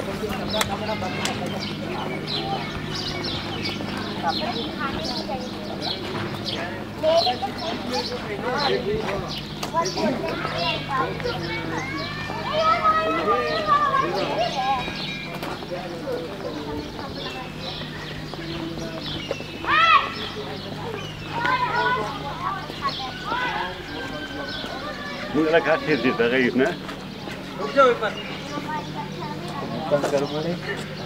Mula kasih sih, tak kayak gini. Bukan karo mana?